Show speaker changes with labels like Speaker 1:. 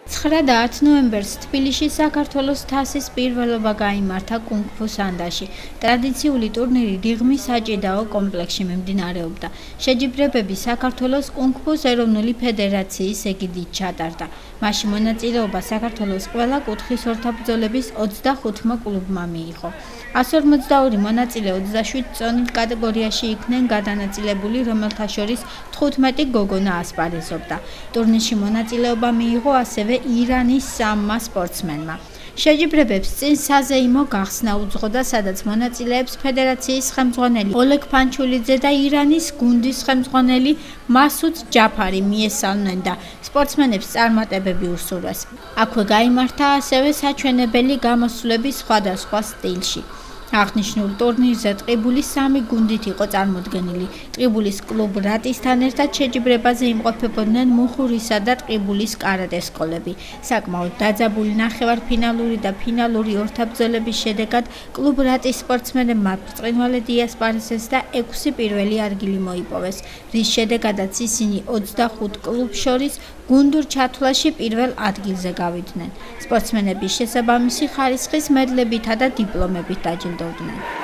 Speaker 1: 9-10 ნოემბერს თბილისში საქართველოს თასის პირველობა გაიმართა კუნგ-ფუ სანდაში. ტრადიციული ტურნირი რიღმის საჭიდაო კომპლექსში მიმდინარეობდა. შეჯიბრებები საქართველოს კუნგ-ფუს ეროვნული ფედერაციის ეგიდით ჩატარდა. მასში მონაწილეობა საქართველოს ყველა კუთხის ორთაბრძოლების 25 კლუბმა მიიღო. 142 მონაწილე 27 წონით კატეგორიაში იქნენ გადანაწილებული, რომელთა შორის 15 გოგონა ასპარეზობდა. ტურნირში მონაწილეობა მიიღო ასევე ირანის 3 სპორტსმენმა. შეჯიბრებებს წინ საზეიმო გახსნა უძღოდა, სადაც მონაწილეებს ფედერაციის ხელმძღვანელი ოლეგ ფანჩულიძე და ირანის გუნდის ხელმძღვანელი მასუდ ჯაფარი მიესალმნენ და სპორტსმენებს წარმატებები უსურვეს. აქვე გაიმართა ასევე საჩვენებელი გამოსვლები სხვადასხვა სტილში. აღნიშნულ ტურნირზე ტყიბულის 3 გუნდით იყო წარმოდგენილი. ტყიბულის კლუბ რატისთან ერთად შეჯიბრებაზე იმყოფებოდნენ მუხურისა და ტყიბულის კარატე სკოლები. საკმაოდ დაძაბული ნახევარფინალური და ფინალური ორთაბრძოლების შედეგად კლუბ რატის სპორტსმენებმა ბრწყინვალედ იასპარეზეს და 6 პირველი ადგილი მოიპოვეს, რის შედეგადაც ისინი 25 კლუბს შორის გუნდურ ჩათვლაში პირველ ადგილზე გავიდნენ. სპორტსმენები შესაბამისი ხარისხის მედლებითა და დიპლომებით დაჯილდოვდნენ.